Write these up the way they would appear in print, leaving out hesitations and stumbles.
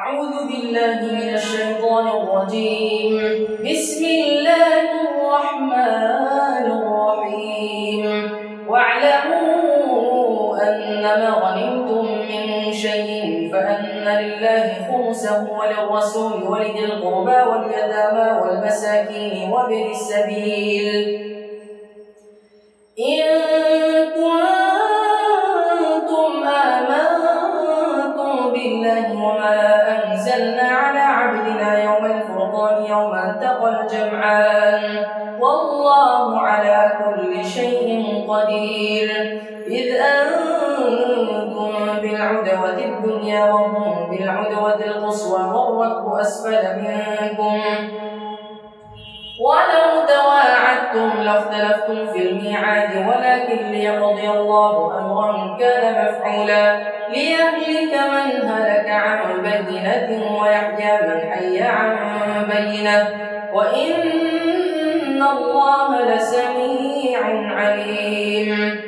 أعوذ بالله من الشيطان الرجيم. بسم الله الرحمن الرحيم. واعلموا أنما غنمتم من شيء فأن لله خمسه وللرسول ولذي القربى واليتامى والمساكين وابن السبيل إن كنتم آمنتم بالله وما أنزلنا على عبدنا يوم الفرقان يوم التقى الجمعان والله على كل شيء قدير. إذ أنتم بالعدوة الدنيا وهم بالعدوة القصوى والركب أسفل منكم ولو تواعدتم لاختلفتم في الميعاد ولكن ليقضي الله أمرا كان مفعولا ليهلك من هلك عن بينة ويحيى من حي عن بينة وإن الله لسميع عليم.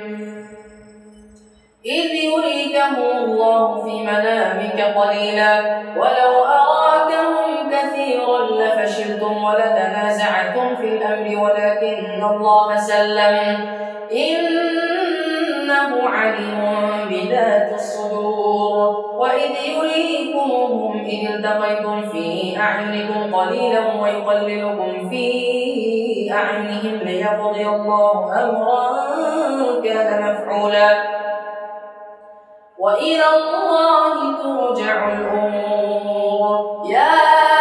إذ يريكهم الله في منامك قليلا ولو أراكهم كثيرا لفشلتم ولتنازعتم في الأمر ولكن الله سلم إنه عليم بذات الصدور. وإذ يريكمهم إذ التقيتم في أعينكم قليلا ويقللكم في أعينهم ليقضي الله أمرا كان مفعولا وإلى الله ترجع الأمور. يا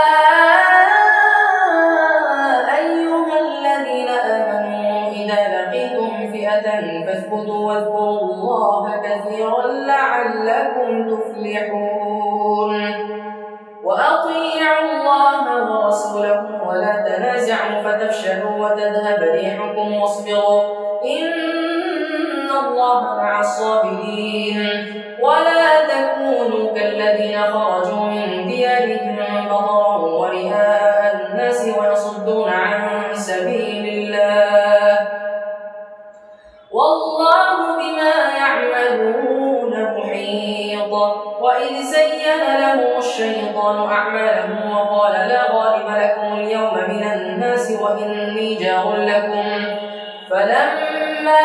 أيها الذين آمنوا إذا لقيتم فئة فاثبتوا واذكروا الله كثيرا لعلكم تفلحون. وأطيعوا الله ورسوله ولا تنازعوا فتفشلوا وتذهب ريحكم واصبروا إن الله مع الصابرين. ولا تكونوا كالذين خرجوا من ديارهم بطرا ورئاء الناس ويصدون عن سبيل الله والله بما يعملون محيط. وإذ زين لهم الشيطان أعمالهم وقال لا غالب لكم اليوم من الناس وإني جار لكم فلما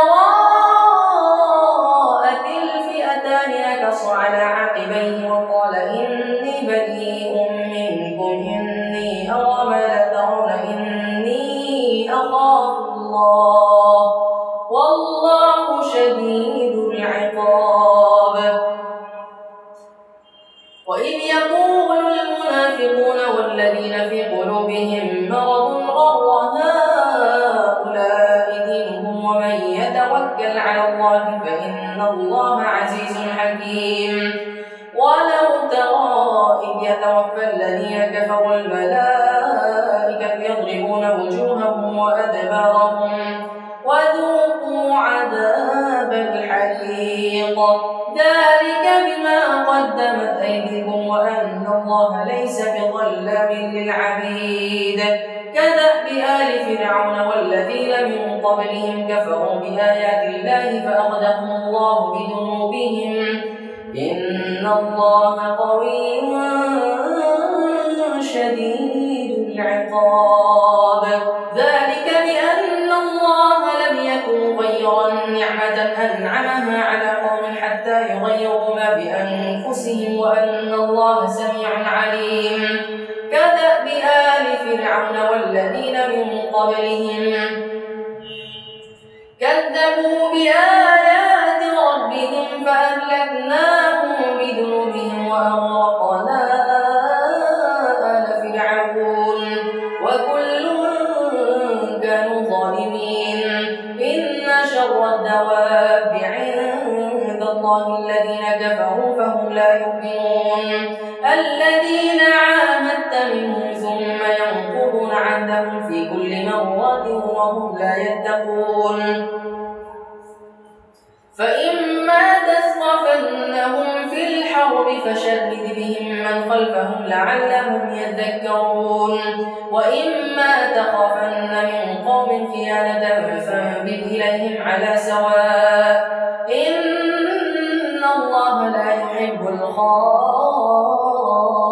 تراءت الفئتان نكص على عقبيه وقال إني بريء منكم إني أرى ما لا ترون إني أخاف الله والله شديد العقاب. وإذ يقول المنافقون والذين في قلوبهم مرض غر هؤلاء دينهم ومن يتوكل على الله فإن الله عزيز حكيم. ولو ترى إذ يتوفى الذين كفروا الملائكة يضربون وجوههم وأدبارهم وذوقوا عذاب الحريق ذلك بما قدمت أيديكم وأن الله ليس بظلام للعبيد. كدأب آل فرعون والذين من قبلهم كفروا بآيات الله فأخذهم الله بذنوبهم إن الله قوي شديد العقاب. ذلك بأن الله لم يكن غيرا نعمة أنعمها على قوم حتى يغيروا ما بأنفسهم وأن الله سميع عليم. كدأب آل فرعون والذين من قبلهم كذبوا بآيات ربهم فأهلكناهم بذنوبهم وأغرقنا آل فرعون وكل كانوا ظالمين. إن شر الدواب عند الله الذين كفروا فهم لا يؤمنون الذين عاهدت منهم ثم ينقضون عهدهم في كل مرة وهم لا يتقون. فإما تثقفنهم في الحرب فشرد بهم من خلفهم لعلهم يذكرون. وإما تخافن من قوم خيانة فانبذ إليهم على سواء إن الله لا يحب الخائنين.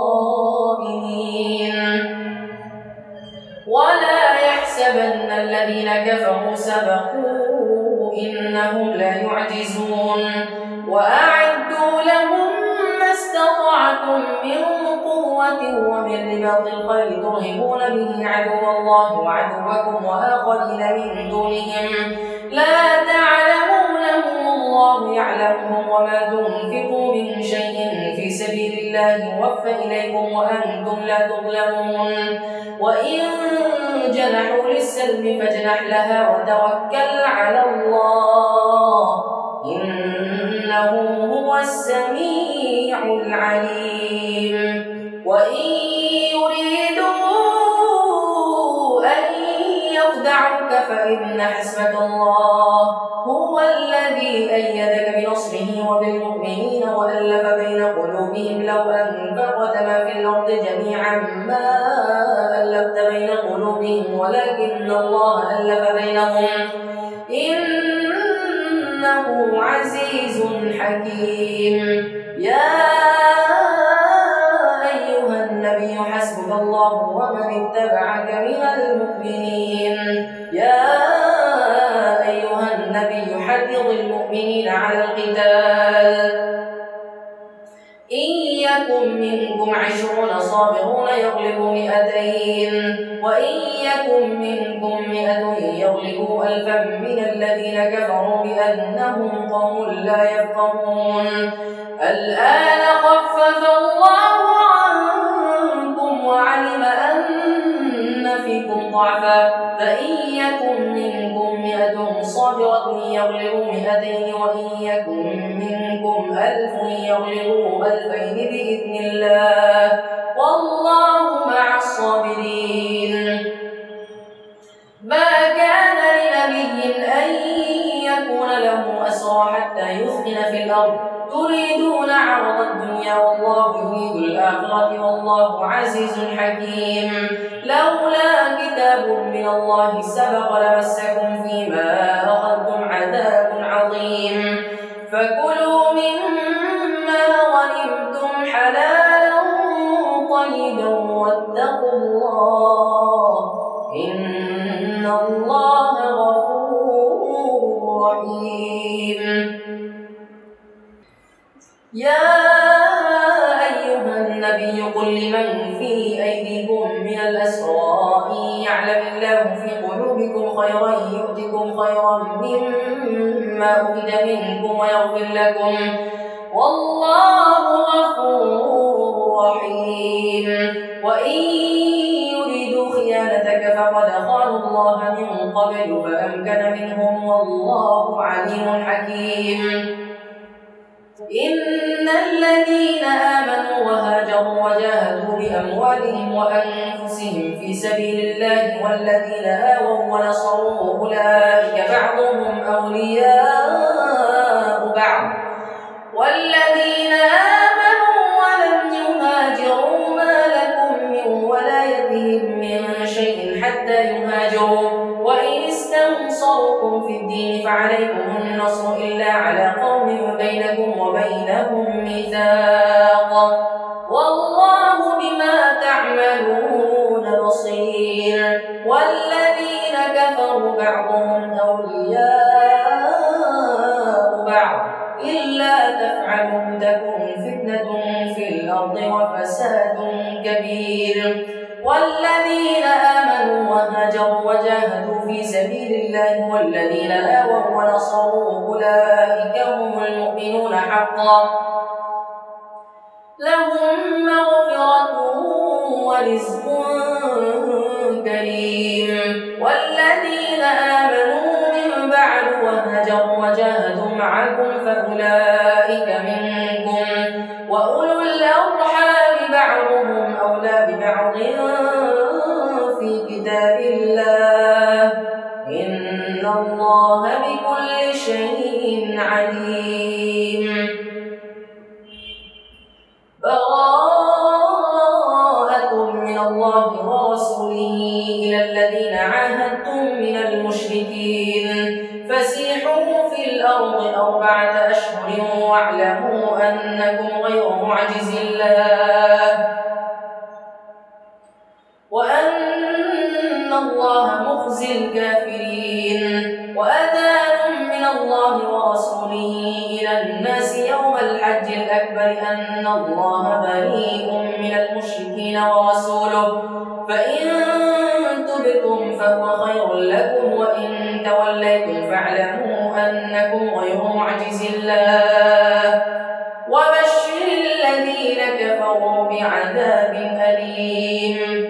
الذين كفروا سبقوا إنهم لا يعجزون وأعدوا لهم ما استطعتم من قوة ومن رباط الخيل ترهبون به عدو الله وعدوكم وآخرين من دونهم لا تعلمونهم الله يعلمهم وما تنفقوا من شيء في سبيل الله يوفى إليكم وأنتم لا تظلمون وإن جنحوا للسلم فاجنح لها وتوكل على الله إنه هو السميع العليم وإن يريدوا أن يخدعوك فإن حسبك الله هو الذي أيدك بنصره وبالمؤمنين وألف بين قلوبهم لو أنفقت ما في الأرض جميعا ما ألفت بين قلوبهم ولكن الله ألف بينهم إنه عزيز حكيم يا أيها النبي حسبك الله ومن اتبعك من المؤمنين يا أيها النبي حرض المؤمنين على القتال إن يكن منكم 20 صابرون يغلبوا 200 وإن يكن منكم 100 يغلبوا 1000 من الذين كفروا بأنهم قوم لا يفقهون الآن خفف الله عنكم وعلم أن فيكم ضعفا فإن يكن منكم 100 صابرة يغلبوا 200 وإن يكن منكم 1000 يغلبوا 2000 بإذن الله والله مع الصابرين ما كان لنبي أن يكون له أسرى حتى يثخن في الأرض تريدون عرض الدنيا والله يريد الآخرة والله عزيز حكيم لولا كتاب من الله سبق لمسكم فيما أخذتم عذاب عظيم فكلوا مما غنمتم حلالا طيبا واتقوا الله إن الله غفور رحيم يا أيها النبي قل لمن في أيديكم من الأسرى إن يعلم الله في قلوبكم خيرا يؤتكم خيرا مما أخذ منكم ويغفر لكم والله غفور رحيم وإن يريدوا خيانتك فقد خانوا الله من قبل فأمكن منهم والله عليم حكيم إن الذين آمنوا وهاجروا وجاهدوا بأموالهم وأنفسهم في سبيل الله والذين آووا ونصروا أولئك بعضهم أولياء بعض والذين آمنوا ولم يهاجروا ما لكم من ولايتهم من شيء حتى يهاجروا وإن استنصروكم في الدين فعليكم النصر إلا على قوم بينكم وبينهم ميثاق والله بما تعملون بصير والذين كفروا بعضهم أولياء بعض إلا تفعلوا تكن فتنة في الأرض وفساد كبير والذين آمنوا وهاجروا وجاهدوا في سبيل الله والذين آووا ونصروا أولئك هم المؤمنون حقا لهم مغفرة ورزق كريم والذين آمنوا من بعد وهاجروا وجاهدوا معكم فأولئك منكم وأولو الأرحام بعضهم أولى ببعض في كتاب الله إن الله بكل شيء عليم براءة من الله ورسوله إلى الذين عاهدتم من المشركين فسيحوا في الأرض 4 أشهر واعلموا أنكم غير معجز الله نخزي الكافرين. وأذان من الله ورسوله إلى الناس يوم الحج الأكبر أن الله بريء من المشركين ورسوله، فإن تبتم فهو خير لكم، وإن توليتم فاعلموا أنكم غير معجز الله، وبشر الذين كفروا بعذاب أليم.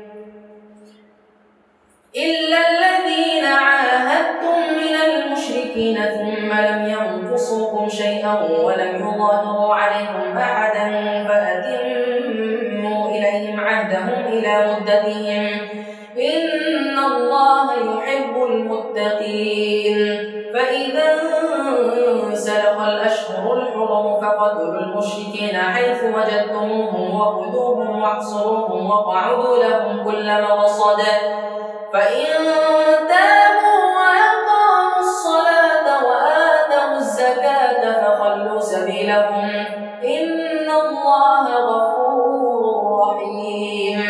إلا الذين عاهدتم من المشركين ثم لم ينقصوكم شيئا ولم يظاهروا عليكم أحدا فأتموا إليهم عهدهم إلى مدتهم، إن الله يحب المتقين. فإذا انسلخ الأشهر الحرم فاقتلوا المشركين حيث وجدتموهم وخذوهم واحصروهم واقعدوا لهم كل مرصد، فإن تابوا وأقاموا الصلاة وآتوا الزكاة فخلوا سبيلهم، إن الله غفور رحيم.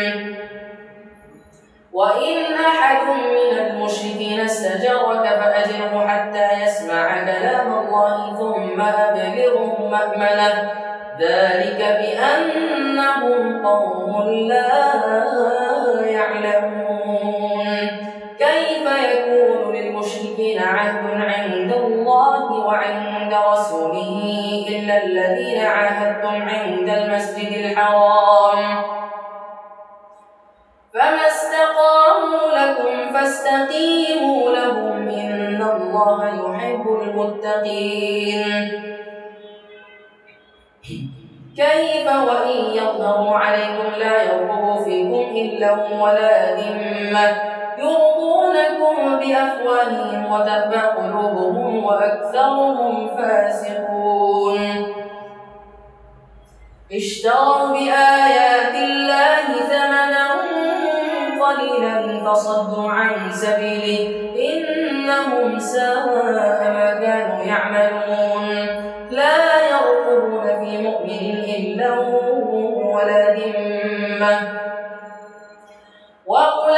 وإن أحد من المشركين استجارك فأجره حتى يسمع كلام الله ثم أبلغه مأمنه، ذلك بأنهم قوم لا يعلمون. كيف يكون للمشركين عهد عند الله وعند رسوله إلا الذين عاهدتم عند المسجد الحرام، فما استقاموا لكم فاستقيموا لهم، إن الله يحب المتقين. كيف وإن يظهروا عليكم لا يرقبوا فيكم إلا ولا ذمة، يرضونكم بأفواههم وتأبى قلوبهم وأكثرهم فاسقون. اشتروا بآيات الله ثمنا قليلا فصدوا عن سبيله، إنهم ساء ما كانوا يعملون. لا يرقبون في مؤمن إلا ولا ذمة، وأولئك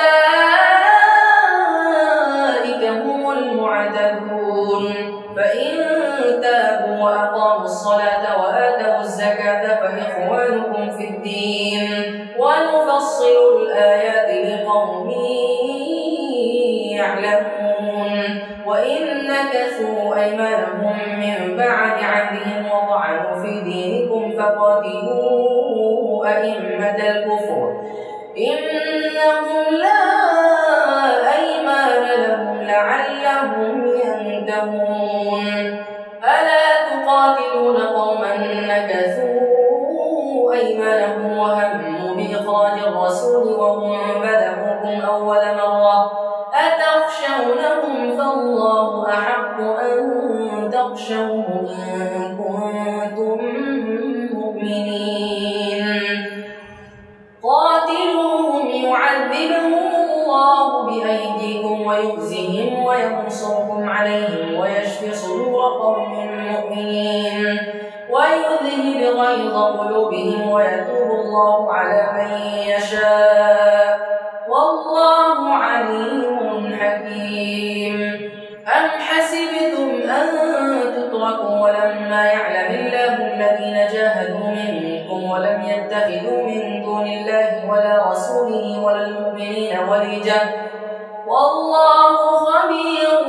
هم المعتدون. فإن تابوا وأقاموا الصلاة وآتوا الزكاة فإخوانكم في الدين، ونفصل الآيات لقوم يعلمون. وإن نكثوا أيمانهم من بعد عهدهم وطعنوا في دينكم فقاتلوا أئمة الكفر، إنهم لا أيمان لهم لعلهم ينتهون. ألا تقاتلون قوما نكثوا أيمانهم وهموا بإخراج الرسول وهم بدأوكم أول مرة، أتخشونهم فالله أحق أن تخشوه إن كنتم مؤمنين. قاتلوهم يعذبهم الله بأيديكم ويخزهم وينصركم عليهم ويشفي صدور قوم مؤمنين، ويذهب غيظ قلوبهم ويتوب الله على من يشاء، والله عليم حكيم. أم حسبتم أن تتركوا ولما يعلم الله الذين جاهدوا منكم ولم يتخذوا من دون الله ولا رسوله ولا المؤمنين وليجة، والله خبير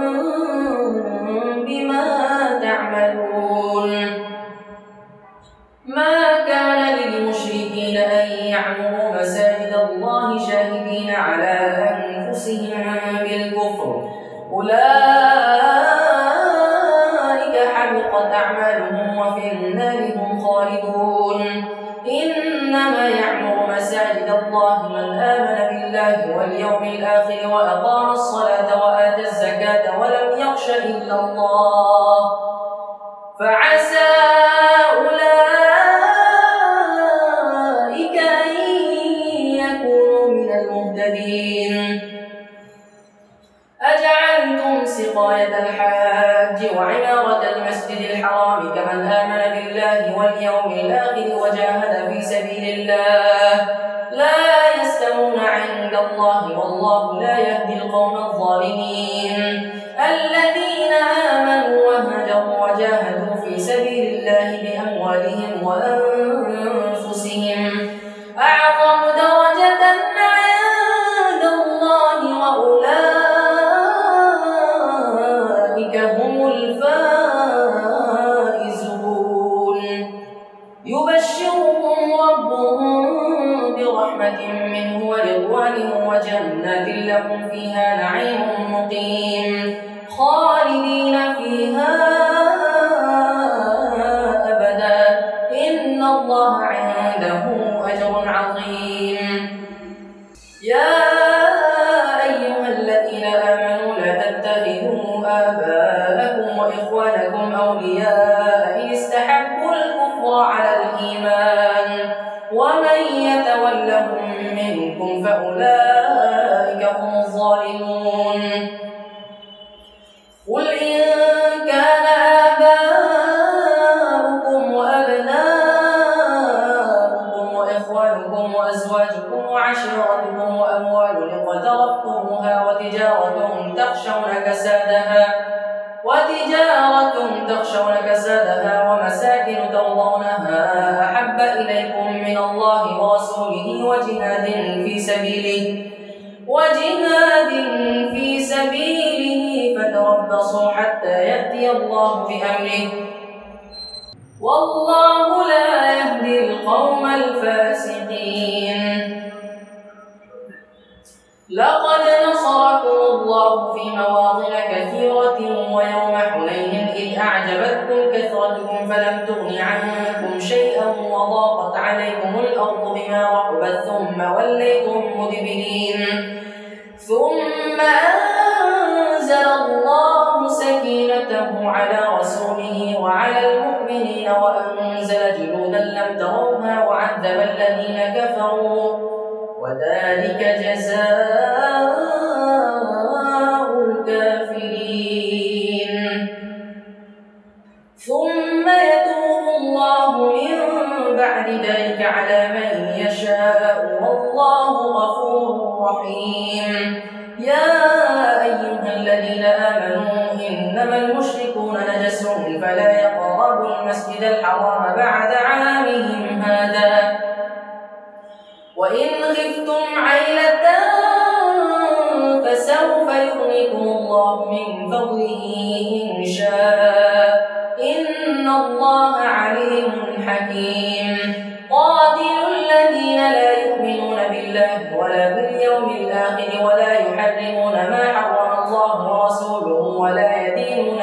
بما تعملون. ما كان للمشركين أن يعمروا مساجد الله شاهدين على أنفسهم بالكفر، أولئك حبطت أعمالهم وفي النار هم خالدون. إنما يعمر مساجد الله من آمن بالله واليوم الآخر وأقام الصلاة وآتى الزكاة ولم يخش إلا الله، فعسى أولئك أن يكونوا من المهتدين. أجعلتم سقاية الحاج وعمارة المسجد الحرام كمن آمن بالله واليوم الآخر وجاهد في سبيل الله لا يستوون عند الله، والله لا يهدي القوم القوم الظالمين. الذين آمنوا وهاجروا وجاهدوا في سبيل الله بأموالهم وأنفسهم أعظم درجة عند الله وأولئك هم الفائزون. يبشرهم ربهم برحمة منه ورضوان وجنات لهم فيها نعيم مقيم خالدين فيها أبدا إن الله عنده أجر عظيم. يا أيها الذين آمنوا لا تتخذوا آباءكم وإخوانكم أولياء إن استحبوا الكفر على الإيمان ومن يتولهم منكم فأولئك هم الظالمون. قل إن كان آباؤكم وأبناؤكم وإخوانكم وأزواجكم وعشيرتكم وأموال اقترفتموها وتجارة تخشون كسادها ومساكن ترضونها أحب إليكم من الله ورسوله وجهاد في سبيله فتربصوا حتى يأتي الله بأمره والله لا يهدي القوم الفاسقين. لقد نصركم الله في مواطن كثيرة ويوم حنين إذ أعجبتكم كثرتكم فلم تغن عنكم شيئا وضاقت عليكم الأرض بما رحبت ثم وليتم مدبرين. ثم أنزل الله سكينته على رسوله وعلى المؤمنين وأنزل جنودا لم تروها وعذب الذين كفروا وذلك جزاء الكافرين. ثم يتوب الله من بعد ذلك على من يشاء والله غفور رحيم. يا أيها الذين آمنوا إنما المشركون نجس فلا يقربوا المسجد الحرام بعد عامهم هذا وإن خفتم عيلة فسوف يغنيكم الله من فضله إن شاء إن الله عليم حكيم. قاتلوا الذين لا يؤمنون بالله ولا باليوم الآخر ولا يحرمون ما حرم الله ورسوله ولا يدينون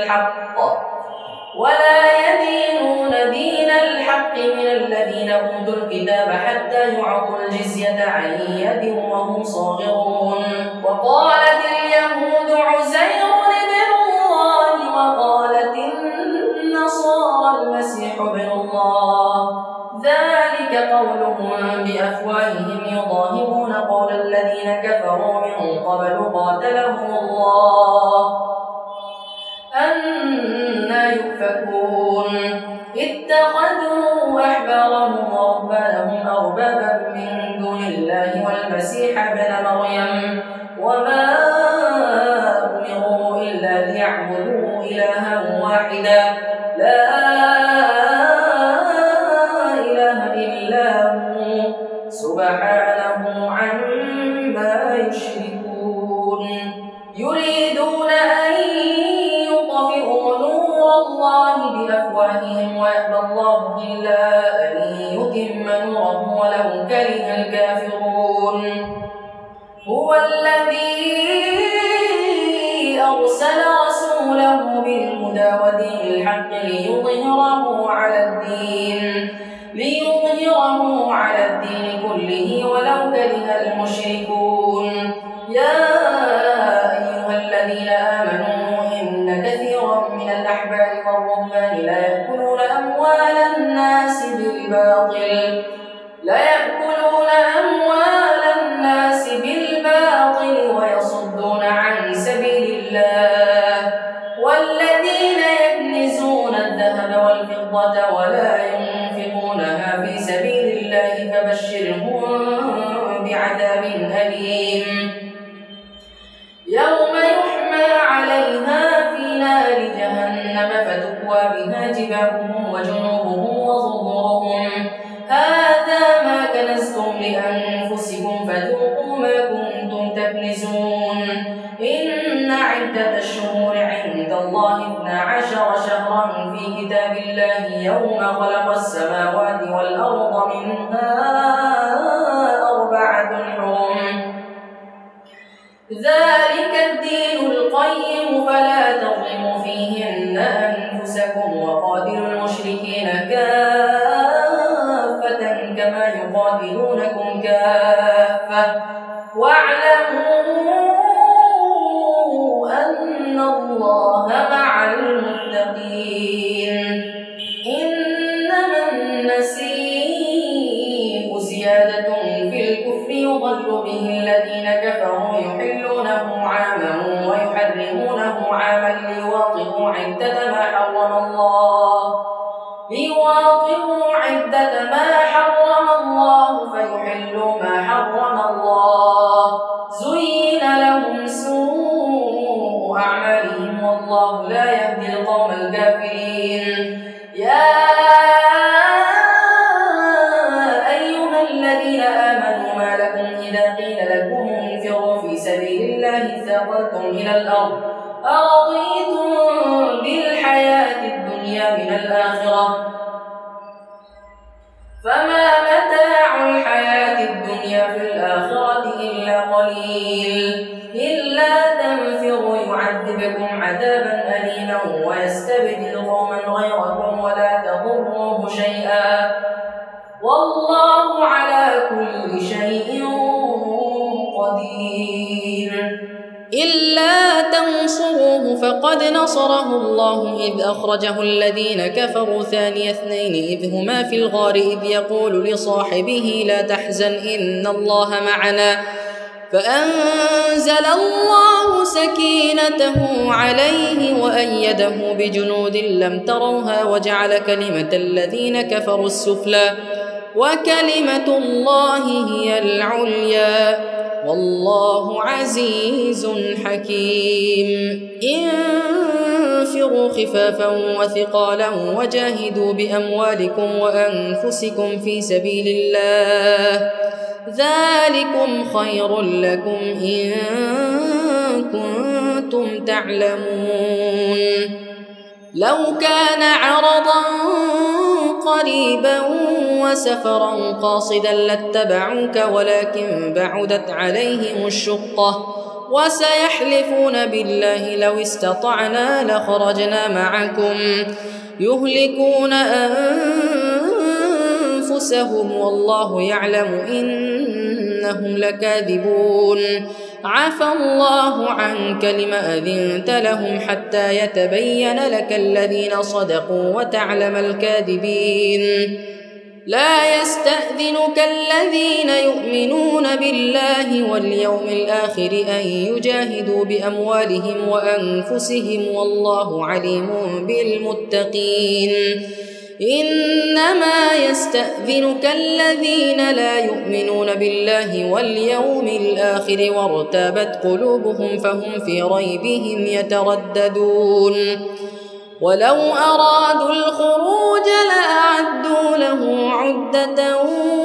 دين الحق من الذين أوتوا الكتاب حتى يعطوا الجزية عن يد وهم صاغرون. وقالت اليهود عزير ابن الله وقالت النصارى المسيح ابن الله ذلك قولهم بأفواههم يضاهئون قول الذين كفروا من قبل قاتلهم الله أنى يؤفكون. اتخذوا أحبارهم ورهبانهم أربابا من دون الله والمسيح ابن مريم وما أمروا إلا ليعبدوا إلها واحدا لا إله إلا هو سبحانه عما يشركون. يريدون أن يطفئوا نور الله بأفواههم ويأبى الله إلا أن يتم نوره ولو كره الكافرون. هو الذي أرسل رسوله بالهدى ودين الحق ليظهره على الدين كله ولو كره المشركون. يا أيها الذين آمنوا إن كثيرا من الأحبار والرهبان لا يأكلون أموال الناس بالباطل ويصدون عن سبيل الله والذين يكنزون الذهب والفضة ولا ينفقونها في سبيل الله فبشرهم بعذاب أليم. جباههم وجنوبهم وظهورهم هذا ما كنزتم لأنفسكم فذوقوا ما كنتم تكنزون إن عدة الشهور عند الله 12 شهرا في كتاب الله يوم خلق السماوات والأرض منها 4 حرم ذلك الدين القيم فلا تظلموا فيهن أنفسكم وقاتلوا المشركين كافة كما يقاتلونكم كافة واعلموا أن الله مع المتقين إنما النسيء زيادة في الكفر يضل به الذين كفروا يحلونه عاما ويحرمونه عاما ليواطئوا عدة ما حرم الله فيحلوا ما حرم الله زين لهم سوء أعمالهم والله لا يهدي القوم الكافرين يا أيها الذين آمنوا ما لكم إذا قيل لكم انفروا في سبيل الله ثقلتم إلى الأرض أرضيتم بالحياة الدنيا من الآخرة فما متاع الحياة الدنيا في الآخرة إلا قليل إلا تنفروا يعذبكم عذابا أليما ويستبدل قوما غيركم ولا تضروه شيئا والله على كل شيء قدير إلا تنصروه فقد نصره الله إذ أخرجه الذين كفروا ثاني اثنين إذ هما في الغار إذ يقول لصاحبه لا تحزن إن الله معنا فأنزل الله سكينته عليه وأيده بجنود لم تروها وجعل كلمة الذين كفروا السفلى وكلمة الله هي العليا والله عزيز حكيم انفروا خفافا وثقالا وجاهدوا بأموالكم وأنفسكم في سبيل الله ذلكم خير لكم إن كنتم تعلمون لو كان عرضا قريبا وسفرا قاصدا لاتبعوك ولكن بعدت عليهم الشقة وسيحلفون بالله لو استطعنا لخرجنا معكم يهلكون أنفسهم والله يعلم إنهم لكاذبون عفى الله عنك لما أذنت لهم حتى يتبين لك الذين صدقوا وتعلم الكاذبين لا يستأذنك الذين يؤمنون بالله واليوم الآخر أن يجاهدوا بأموالهم وأنفسهم والله عليم بالمتقين إنما يستأذنك الذين لا يؤمنون بالله واليوم الآخر وارتابت قلوبهم فهم في ريبهم يترددون ولو أرادوا الخروج لأعدوا له عدة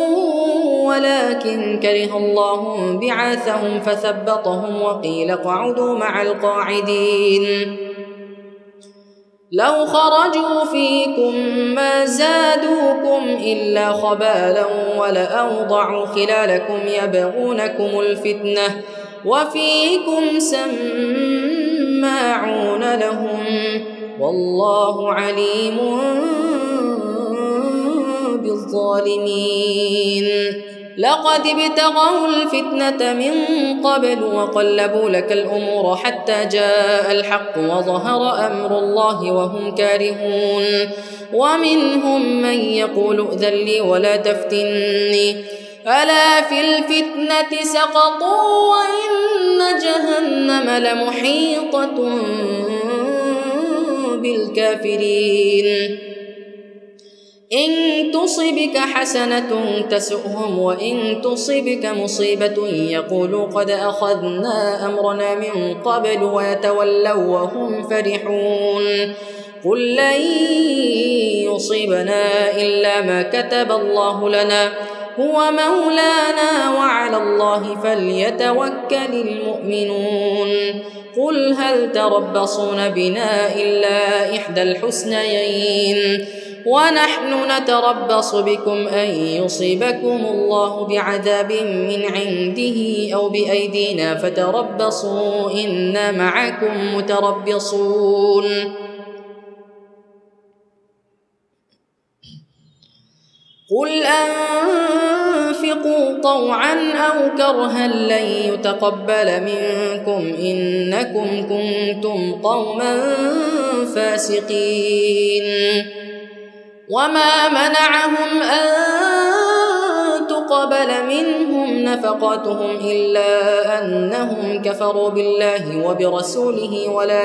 ولكن كره الله بعاثهم فثبطهم وقيل اقعدوا مع القاعدين لو خرجوا فيكم ما زادوكم إلا خبالا ولأوضعوا خلالكم يبغونكم الفتنة وفيكم سماعون لهم والله عليم بالظالمين لقد ابتغوا الفتنة من قبل وقلبوا لك الأمور حتى جاء الحق وظهر أمر الله وهم كارهون ومنهم من يقول ائذن لي ولا تفتني ألا في الفتنة سقطوا وإن جهنم لمحيطة بالكافرين إن تصبك حسنة تسؤهم وإن تصبك مصيبة يقولوا قد أخذنا أمرنا من قبل ويتولوا وهم فرحون قل لن يصيبنا إلا ما كتب الله لنا هو مولانا وعلى الله فليتوكل المؤمنون قل هل تربصون بنا إلا إحدى الحسنيين ونحن نتربص بكم أن يصيبكم الله بعذاب من عنده أو بأيدينا فتربصوا إنا معكم متربصون قل أنفقوا طوعا أو كرها لن يتقبل منكم إنكم كنتم قوما فاسقين وما منعهم أن تقبل منهم نفقاتهم إلا أنهم كفروا بالله وبرسوله ولا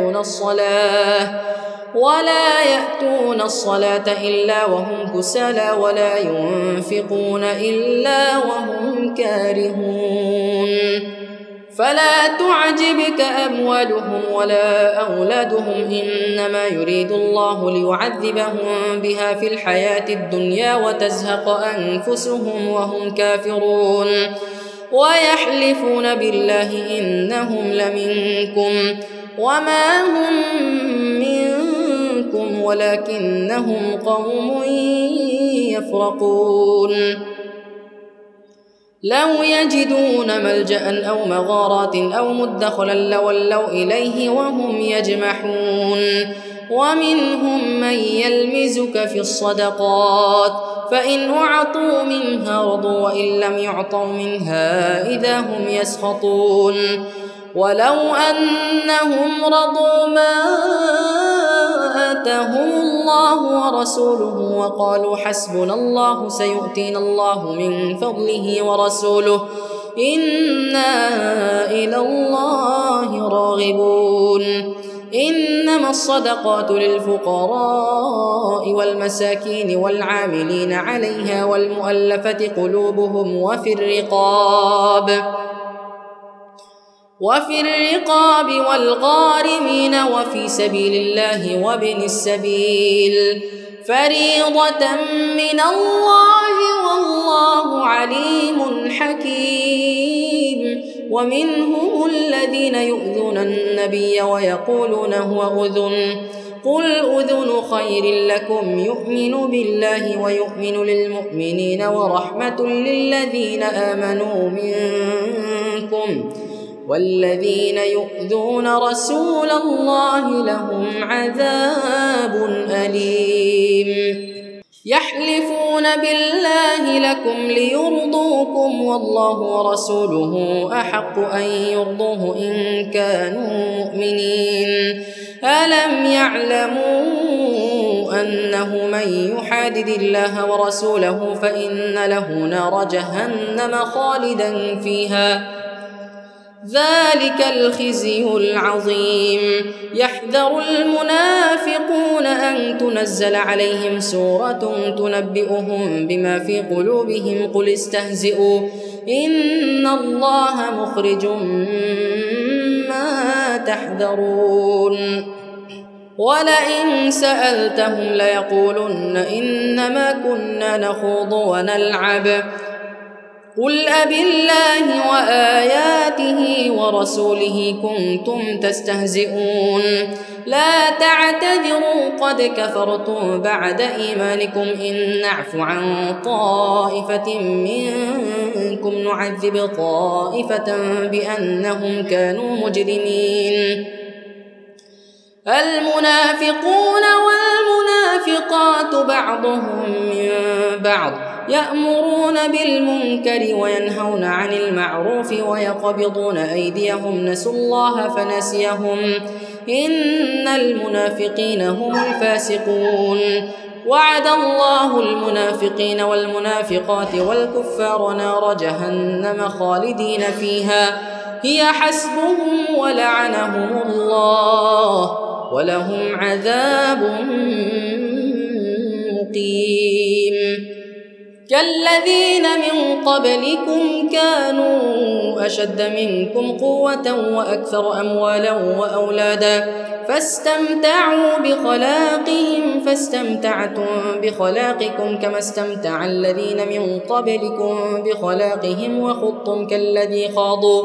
يأتون الصلاة إلا وهم كسالى ولا ينفقون إلا وهم كارهون فلا تعجبك أموالهم ولا أولادهم إنما يريد الله ليعذبهم بها في الحياة الدنيا وتزهق أنفسهم وهم كافرون ويحلفون بالله إنهم لمنكم وما هم منكم ولكنهم قوم يفرقون لو يجدون ملجأ أو مغارات أو مدخلا لولوا إليه وهم يجمحون ومنهم من يلمزك في الصدقات فإن أعطوا منها رضوا وإن لم يعطوا منها إذا هم يسخطون ولو أنهم رضوا ما آتاهم الله ورسوله وقالوا حسبنا الله سيؤتينا الله من فضله ورسوله إنا إلى الله راغبون إنما الصدقات للفقراء والمساكين والعاملين عليها والمؤلفة قلوبهم وفي الرقاب والغارمين وفي سبيل الله وابن السبيل فريضة من الله والله عليم حكيم ومنهم الذين يؤذون النبي ويقولون هو أذن قل أذن خير لكم يؤمن بالله ويؤمن للمؤمنين ورحمة للذين آمنوا منكم والذين يؤذون رسول الله لهم عذاب أليم يحلفون بالله لكم ليرضوكم والله ورسوله أحق أن يرضوه إن كانوا مؤمنين ألم يعلموا أنه من يحادد الله ورسوله فإن له نار جهنم خالدا فيها ذلك الخزي العظيم يحذر المنافقون أن تنزل عليهم سورة تنبئهم بما في قلوبهم قل استهزئوا إن الله مخرج ما تحذرون ولئن سألتهم ليقولن إنما كنا نخوض ونلعب قل أبالله وآياته ورسوله كنتم تستهزئون لا تعتذروا قد كفرتم بعد إيمانكم إن نعف عن طائفة منكم نعذب طائفة بأنهم كانوا مجرمين المنافقون والمنافقات بعضهم من بعض يأمرون بالمنكر وينهون عن المعروف ويقبضون أيديهم نسوا الله فنسيهم إن المنافقين هم الفاسقون وعد الله المنافقين والمنافقات والكفار نار جهنم خالدين فيها هي حسبهم ولعنهم الله ولهم عذاب مقيم كالذين من قبلكم كانوا أشد منكم قوة وأكثر أموالا وأولادا فاستمتعوا بخلاقهم فاستمتعتم بخلاقكم كما استمتع الذين من قبلكم بخلاقهم وخضتم كالذي خاضوا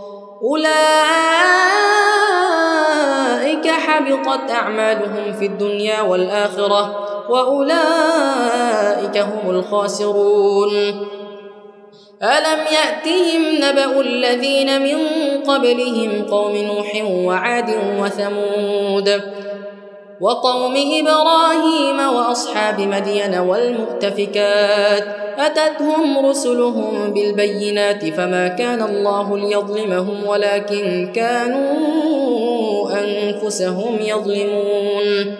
أولئك حبطت أعمالهم في الدنيا والآخرة وأولئك هم الخاسرون. ألم يأتهم نبأ الذين من قبلهم قوم نوح وعاد وثمود وقوم إبراهيم وأصحاب مدين والمؤتفكات أتتهم رسلهم بالبينات فما كان الله ليظلمهم ولكن كانوا أنفسهم يظلمون.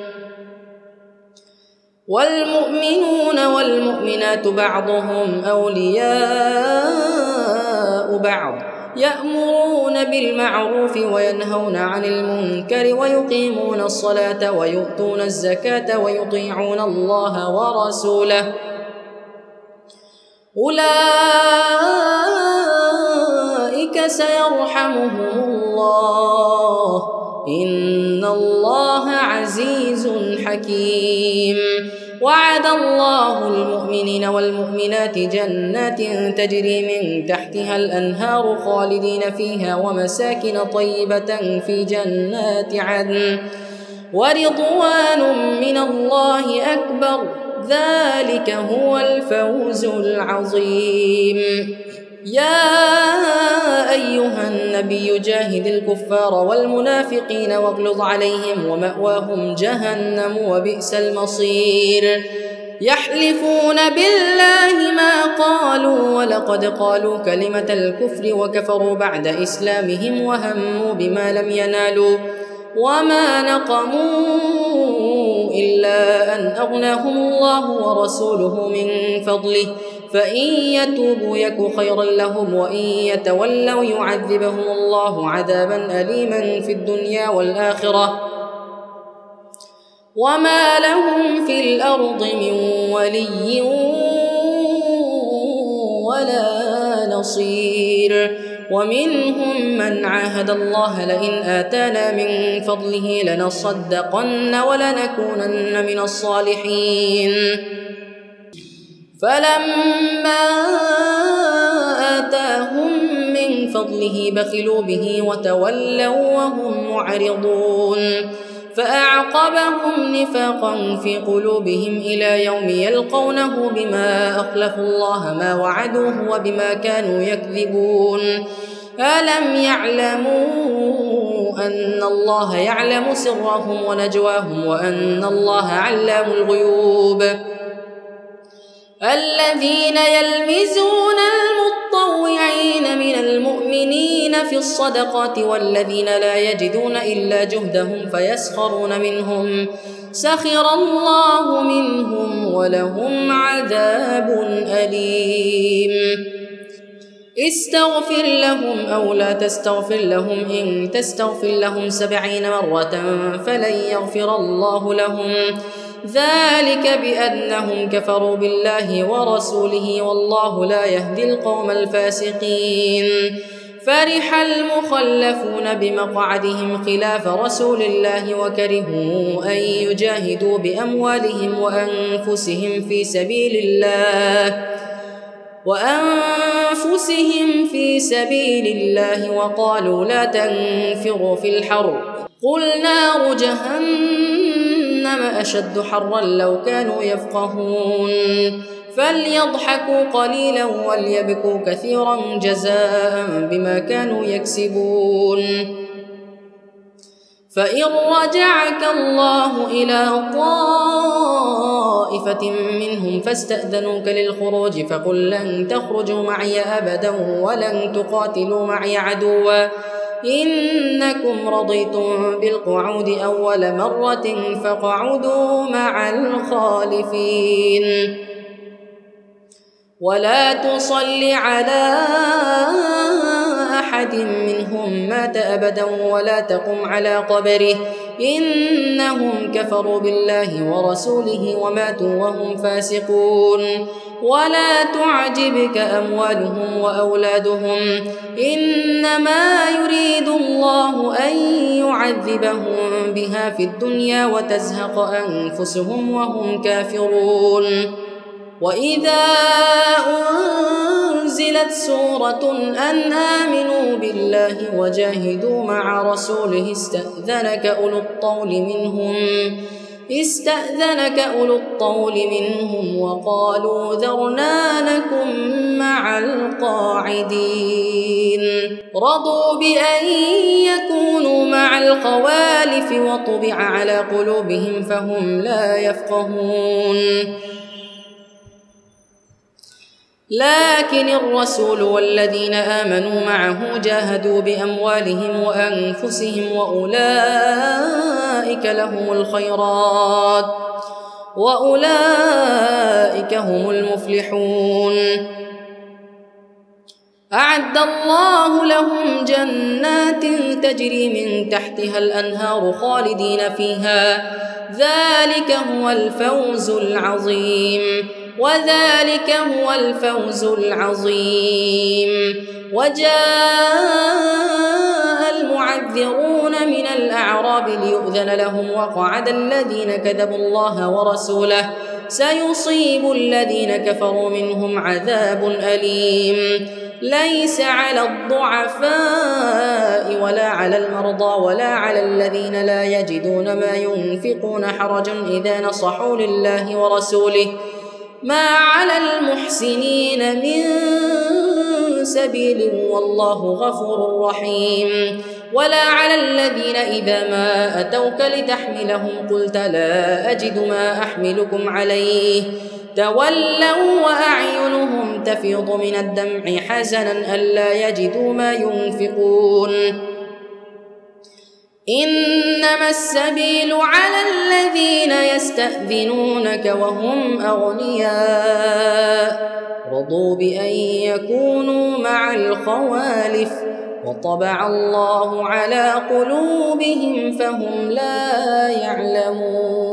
والمؤمنون والمؤمنات بعضهم أولياء بعض يأمرون بالمعروف وينهون عن المنكر ويقيمون الصلاة ويؤتون الزكاة ويطيعون الله ورسوله أولئك سيرحمهم الله إن الله عزيز حكيم. وعد الله المؤمنين والمؤمنات جنات تجري من تحتها الأنهار خالدين فيها ومساكن طيبة في جنات عدن ورضوان من الله أكبر ذلك هو الفوز العظيم. يا أيها النبي جاهد الكفار والمنافقين واغلظ عليهم ومأواهم جهنم وبئس المصير. يحلفون بالله ما قالوا ولقد قالوا كلمة الكفر وكفروا بعد إسلامهم وهموا بما لم ينالوا وما نقموا إلا أن أغناهم الله ورسوله من فضله فإن يتوبوا يك خيرا لهم وإن يتولوا يعذبهم الله عذابا أليما في الدنيا والآخرة وما لهم في الأرض من ولي ولا نصير. ومنهم من عاهد الله لئن آتانا من فضله لنصدقن ولنكونن من الصالحين فلما آتاهم من فضله بخلوا به وتولوا وهم معرضون فأعقبهم نفاقا في قلوبهم إلى يوم يلقونه بما أخلفوا الله ما وعدوه وبما كانوا يكذبون. ألم يعلموا أن الله يعلم سرهم ونجواهم وأن الله علام الغيوب. الذين يلمزون المطوعين من المؤمنين في الصدقات والذين لا يجدون إلا جهدهم فيسخرون منهم سخر الله منهم ولهم عذاب أليم. استغفر لهم أو لا تستغفر لهم إن تستغفر لهم 70 مرة فلن يغفر الله لهم ذلك بأنهم كفروا بالله ورسوله والله لا يهدي القوم الفاسقين. فرح المخلفون بمقعدهم خلاف رسول الله وكرهوا أن يجاهدوا بأموالهم وأنفسهم في سبيل الله وقالوا لا تنفروا في الحر قل نار جهنم أشد حرا لو كانوا يفقهون. فليضحكوا قليلا وليبكوا كثيرا جزاء بما كانوا يكسبون. فإن رجعك الله إلى طائفة منهم فاستأذنوك للخروج فقل لن تخرجوا معي أبدا ولن تقاتلوا معي عدوا إنكم رضيتم بالقعود أول مرة فاقعدوا مع الخالفين. ولا تصل على أحد منهم مات أبدا ولا تقم على قبره إنهم كفروا بالله ورسوله وماتوا وهم فاسقون. ولا تعجبك أموالهم وأولادهم إنما يريد الله أن يعذبهم بها في الدنيا وتزهق أنفسهم وهم كافرون. وإذا أنزلت سورة أن آمنوا بالله وجاهدوا مع رسوله استأذنك أولو الطول منهم وقالوا ذرنا نكن مع القاعدين. رضوا بأن يكونوا مع الخوالف وطبع على قلوبهم فهم لا يفقهون. لكن الرسول والذين آمنوا معه جاهدوا بأموالهم وأنفسهم وأولئك لهم الخيرات وأولئك هم المفلحون. أعد الله لهم جنات تجري من تحتها الأنهار خالدين فيها ذلك هو الفوز العظيم. وجاء المعذرون من الأعراب ليؤذن لهم وقعد الذين كذبوا الله ورسوله سيصيب الذين كفروا منهم عذاب أليم. ليس على الضعفاء ولا على المرضى ولا على الذين لا يجدون ما ينفقون حرج إذا نصحوا لله ورسوله ما على المحسنين من سبيل والله غفور رحيم. ولا على الذين إذا ما أتوك لتحملهم قلت لا أجد ما أحملكم عليه تولوا وأعينهم تفيض من الدمع حزنا ألا يجدوا ما ينفقون. إنما السبيل على الذين يستأذنونك وهم أغنياء رضوا بأن يكونوا مع الخوالف وطبع الله على قلوبهم فهم لا يعلمون.